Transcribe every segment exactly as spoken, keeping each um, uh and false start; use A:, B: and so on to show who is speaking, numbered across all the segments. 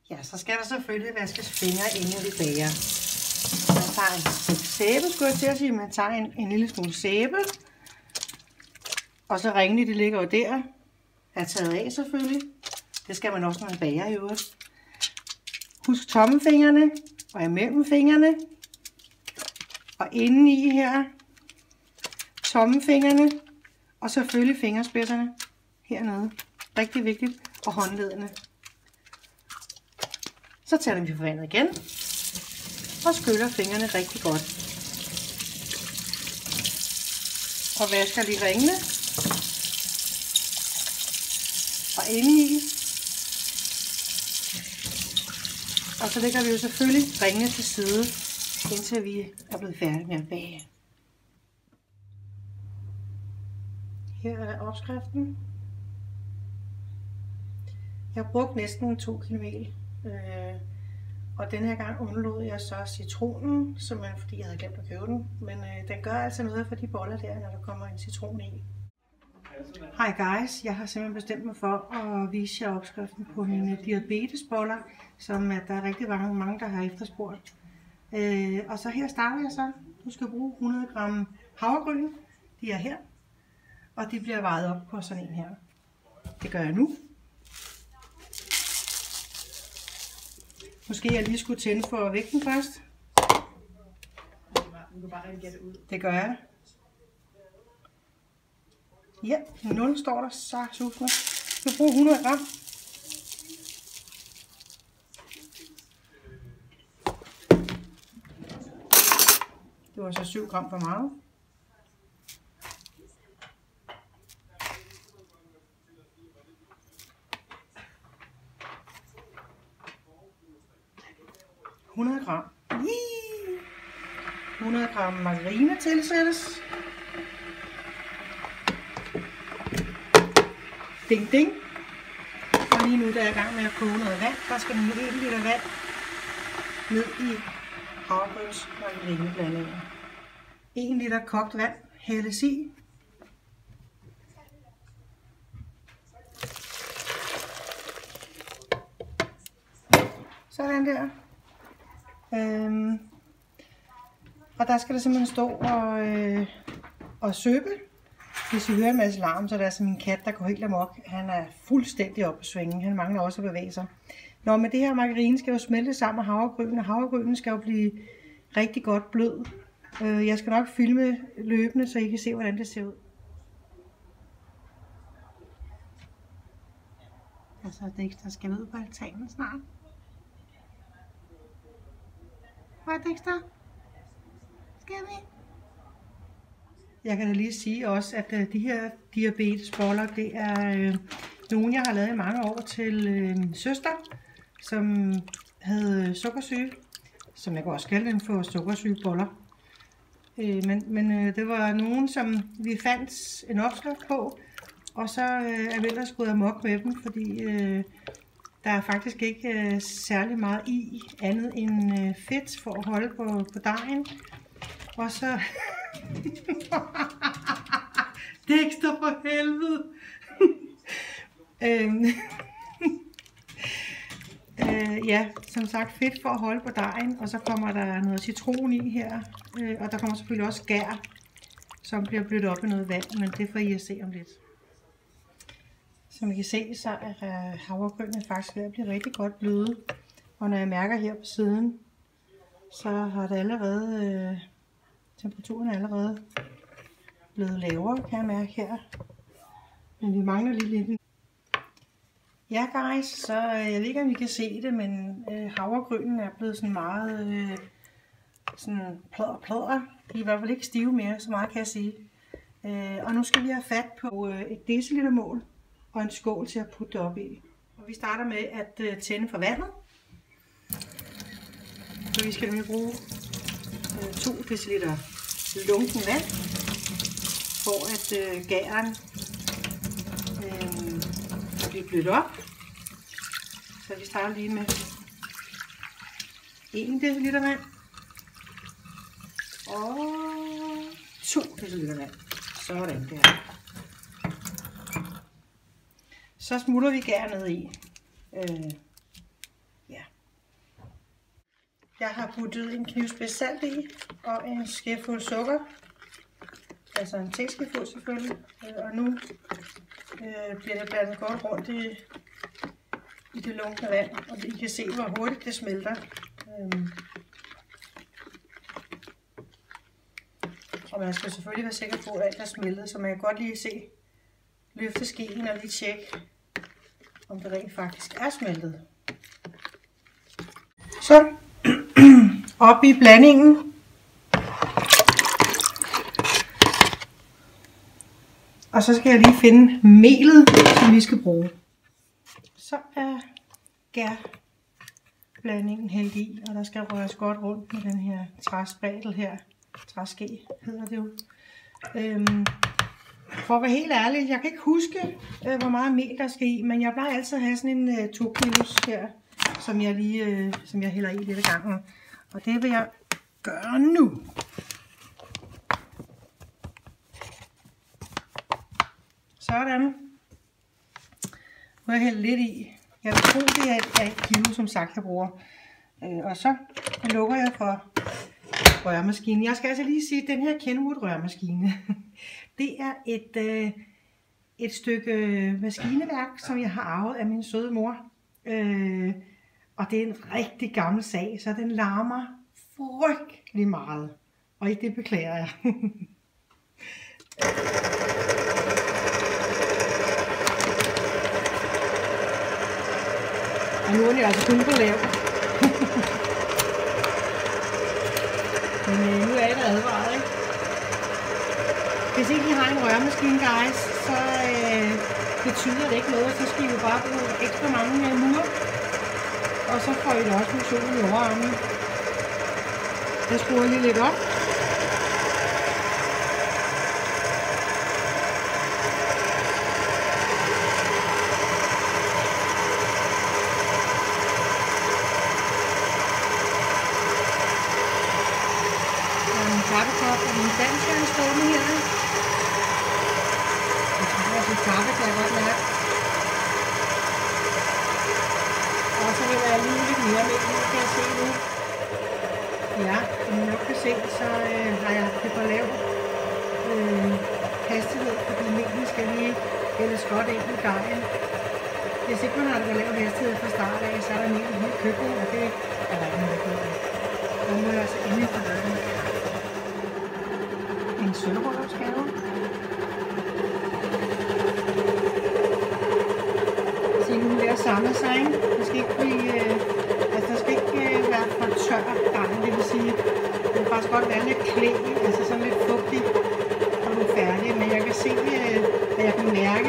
A: Ja, så skal der selvfølgelig vaskes fingre, inden vi bager. Man tager en stykke sæbe, skulle jeg til at sige. Man tager en, en lille smule sæbe. Og så ringene, det ligger jo der. Er taget af selvfølgelig. Det skal man også, når man bager i øvrigt. Husk tommelfingrene og imellem fingrene. Og indeni her. Tommelfingrene. Og selvfølgelig fingerspidserne hernede. Rigtig vigtigt. Og håndledene. Så tager vi for vandet igen. Og skyller fingrene rigtig godt. Og vasker lige ringene. Og indeni. Og så lægger vi jo selvfølgelig ringene til side, indtil vi er blevet færdige med at bage. Her er opskriften. Jeg har brugt næsten to kilo mel. Øh, og den her gang undlod jeg så citronen, simpelthen fordi jeg havde glemt at købe den. Men øh, den gør altså noget for de boller der, når der kommer en citron i. Hi guys, jeg har simpelthen bestemt mig for at vise jer opskriften på mine diabetesboller, som at der er rigtig mange, mange der har efterspurgt. Øh, og så her starter jeg så. Du skal bruge hundrede gram havregryn. De er her. Og de bliver vejet op på sådan en her. Det gør jeg nu. Måske jeg lige skulle tænde for vægten først. Det gør jeg. Ja, nul står der, så susende. Du bruger hundrede gram. Det var så syv gram for meget. hundrede gram. hundrede gram margarine tilsættes. Ding ding. Og lige nu der er jeg i gang med at koge noget vand. Der skal nemlig en liter vand ned i havregryns margarineblandingen. en liter kogt vand hældes i. Sådan der. Øhm, og der skal der simpelthen stå og, øh, og søbe. Hvis I hører en masse larm, så er det altså min kat, der går helt amok. Han er fuldstændig oppe på svingen. Han mangler også at bevæge sig. Nå, men det her margarine skal jo smelte sammen med havregrynen, og havregrynen skal jo blive rigtig godt blød. Øh, jeg skal nok filme løbende, så I kan se, hvordan det ser ud. Altså, Dexter skal ud på altanen snart. Hvad, Dexter? Skal vi? Jeg kan da lige sige også, at uh, de her diabetesboller, det er øh, nogle, jeg har lavet i mange år til øh, min søster, som havde sukkersyge, som jeg kan også kalde den for sukkersygeboller. Øh, men men øh, det var nogen, som vi fandt en opskrift på, og så øh, er vi ellers gået amok med dem, fordi øh, der er faktisk ikke øh, særlig meget i andet end øh, fedt for at holde på, på dejen. Og så... Dexter for helvede! øhm. øh, ja, som sagt fedt for at holde på dejen, og så kommer der noget citron i her, øh, og der kommer selvfølgelig også gær, som bliver blødt op i noget vand, men det får I at se om lidt. Som I kan se, så er havregrynene faktisk ved at blive rigtig godt bløde, og når jeg mærker her på siden, så har det allerede... Øh, temperaturen er allerede blevet lavere, kan jeg mærke her. Men vi mangler lige lidt. Ja, guys, så jeg ved ikke, om I kan se det, men øh, havregrynen er blevet sådan meget øh, sådan pløder, pløder. De er i hvert fald ikke stive mere, så meget kan jeg sige. Øh, og nu skal vi have fat på øh, et decilitermål og en skål til at putte det op i. Og vi starter med at øh, tænde for vandet. Så vi skal nemlig bruge øh, to deciliter lunken vand, for at øh, gæren øh, kan blive blødt op. Så vi starter lige med en deciliter vand og to deciliter vand. Sådan der. Så smutter vi gæren ned i. Øh, ja, Jeg har puttet en knivspids salt i, og en skefuld sukker. Altså en teskefuld selvfølgelig. Og nu øh, bliver det blandet godt rundt i, i det lunkne vand. Og I kan se, hvor hurtigt det smelter. Øhm. Og man skal selvfølgelig være sikker på, at alt er smeltet. Så man kan godt lige se, løfte skeen og lige tjekke, om det rent faktisk er smeltet. Så op i blandingen. Og så skal jeg lige finde melet, som vi skal bruge. Så er gærblandingen hældt i, og der skal røres godt rundt med den her træspadel her. Træske hedder det jo. Øhm, for at være helt ærlig, jeg kan ikke huske, øh, hvor meget mel der skal i, men jeg plejer altid at have sådan en øh, to kilos her, som jeg lige øh, som jeg hælder i lidt af gangen. Og det vil jeg gøre nu. Sådan. Nu har jeg hældt lidt i. Jeg tror, det er et kilo, som sagt, jeg bruger. Øh, og så lukker jeg for røremaskinen. Jeg skal altså lige sige, at den her Kenwood røremaskine, det er et, øh, et stykke maskineværk, som jeg har arvet af min søde mor. Øh, og det er en rigtig gammel sag, så den larmer frygtelig meget. Og det beklager jeg. Og nu er det altså kun på lav. Men øh, nu er det advaret, ikke? Hvis ikke I har en røremaskine, guys, så øh, betyder det ikke noget. Så skal I jo bare bruge ekstra mange øh, mure. Og så får I da også motion i overarmen. Jeg skruer lige lidt op. Kaffekop og min danskerne stående her. Jeg tror også, at kaffe kan jeg godt mærke. Og så vil jeg lige lidt mere med, nu kan jeg se nu. Ja, som I nok kan se, så øh, har jeg det på lav øh, hastighed, fordi mængden skal lige hældes godt ind i dejen. Hvis ikke man har det på lav hastighed fra start af, så er der mængden helt køkken, og det er der ikke noget på. Der må jeg altså endelig få lavet den. En sølvrørsgave. Se, nu er det at samle sig, ikke? Det skal ikke blive, øh, altså der skal ikke øh, være for tør dejen, det vil sige, det vil faktisk godt være lidt klæ, altså sådan lidt fugtig, og nu er færdig, men jeg kan se, øh, at jeg kan mærke,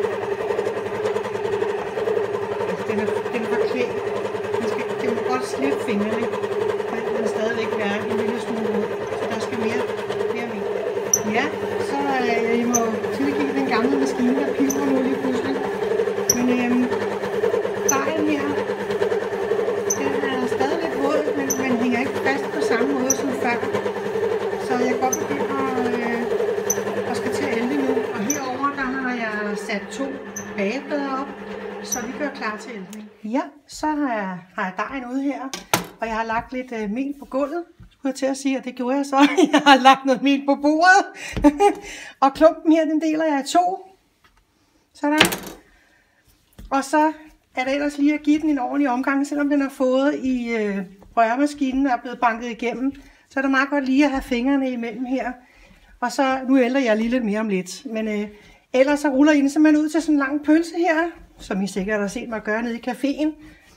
A: altså den er, den er for klæ. Den, skal, den må godt slippe fingrene, men den vil stadigvæk være en lille smule rød, så der skal mere. Ja, så øh, I må tilgive den gamle maskine, der piver nu lige pludselig. Men øhm, dejen her, den er stadig lidt våd, men man hænger ikke fast på samme måde som før. Så jeg kan godt begynde at, øh, at skal til at ælde nu. Og herover der har jeg sat to bageplader op, så vi gør klar til ældning. Ja, så har jeg, har jeg dejen ude her, og jeg har lagt lidt øh, mel på gulvet. Skulle jeg til at sige, og det gjorde jeg så. Jeg har lagt noget mel på bordet. Og klumpen her, den deler jeg i to. Sådan. Og så er det ellers lige at give den en ordentlig omgang, selvom den har fået i øh, røremaskinen og er blevet banket igennem. Så er det meget godt lige at have fingrene imellem her. Og så, nu ælder jeg lige lidt mere om lidt. Men øh, ellers så ruller I den simpelthen ud til sådan en lang pølse her, som I sikkert har set mig gøre nede i caféen.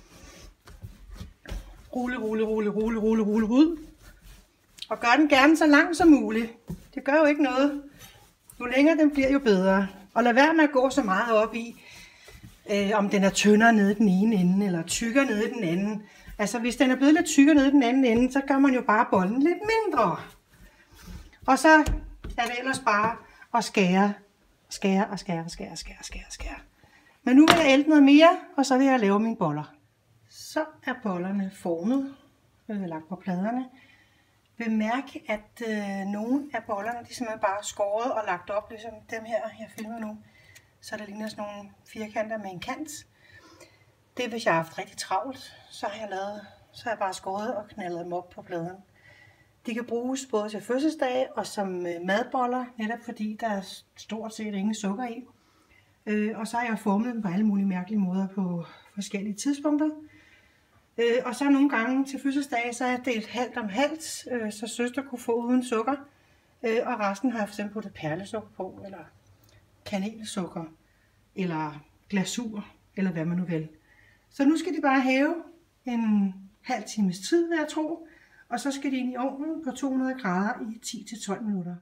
A: Rulle, rulle, rulle, rulle, rulle, rulle ud. Og gør den gerne så lang som muligt. Det gør jo ikke noget. Jo længere den bliver, jo bedre. Og lad være med at gå så meget op i, øh, om den er tyndere nede i den ene ende, eller tykkere nede i den anden. Altså hvis den er blevet lidt tykkere nede i den anden ende, så gør man jo bare bolden lidt mindre. Og så er det ellers bare at skære, skære og skære, skære, skære, skære, skære. Men nu vil jeg ælde noget mere, og så vil jeg lave mine boller. Så er bollerne formet, øh, lagt på pladerne. Bemærk, at øh, nogle af bollerne, de er simpelthen bare skåret og lagt op, ligesom dem her, jeg filmer nu. Så der ligner sådan nogle firkanter med en kant. Det, hvis jeg har haft rigtig travlt, så har jeg lavet så har jeg bare skåret og knaldet dem op på pladerne. De kan bruges både til fødselsdage og som madboller, netop fordi der er stort set ingen sukker i. Øh, og så har jeg formet dem på alle mulige mærkelige måder på forskellige tidspunkter. Øh, og så nogle gange til fødselsdage, så er jeg delt halvt om halvt, øh, så søster kunne få uden sukker. Øh, og resten har jeg for eksempel puttet perlesukker på, eller kanelsukker, eller glasur, eller hvad man nu vil. Så nu skal de bare hæve en halv times tid, vil jeg tro. Og så skal de ind i ovnen på to hundrede grader i ti til tolv minutter.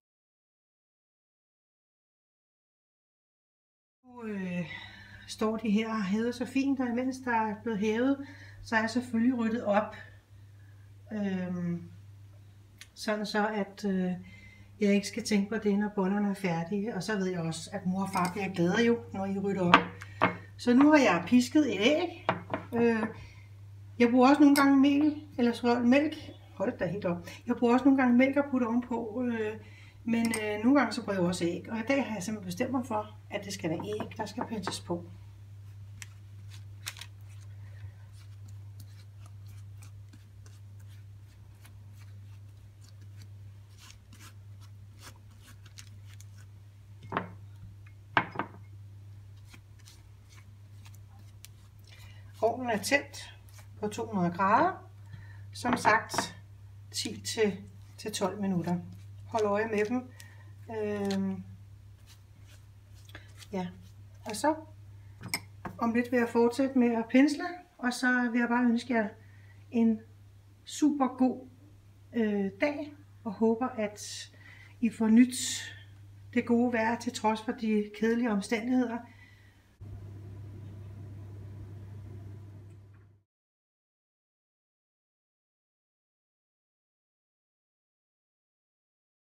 A: Nu øh, står de her og hævet så fint, og imens der er blevet hævet, så er jeg selvfølgelig ryddet op. Øh, sådan så, at øh, jeg ikke skal tænke på det, når bollerne er færdige. Og så ved jeg også, at mor og far bliver glade jo, når I rydder op. Så nu har jeg pisket et æg. Øh, jeg bruger også nogle gange mel, eller så mælk. Hold da helt op. Jeg bruger også nogle gange mælk at putte ovenpå, øh, men øh, nogle gange så bruger jeg også æg. Og i dag har jeg simpelthen bestemt mig for, at det skal være æg, der skal pyntes på. Ovnen er tændt på to hundrede grader. Som sagt ti til tolv minutter. Hold øje med dem. Øhm, ja. Og så om lidt vil jeg fortsætte med at pensle, og så vil jeg bare ønske jer en super god øh, dag, og håber at I får nyt det gode vejr til trods for de kedelige omstændigheder.